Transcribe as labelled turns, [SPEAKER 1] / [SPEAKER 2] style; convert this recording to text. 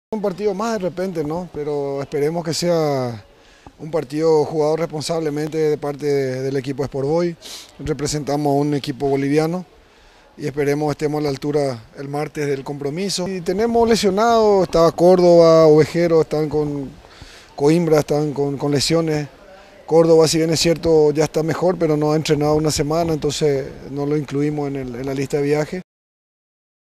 [SPEAKER 1] Un partido más de repente, ¿no? Pero esperemos que sea un partido jugado responsablemente de parte del equipo Sport Boys. Representamos a un equipo boliviano y esperemos estemos a la altura el martes del compromiso. Y tenemos lesionados, estaba Córdoba, Ovejero, están con Coimbra, están con lesiones. Córdoba, si bien es cierto, ya está mejor, pero no ha entrenado una semana, entonces no lo incluimos en la lista de viaje.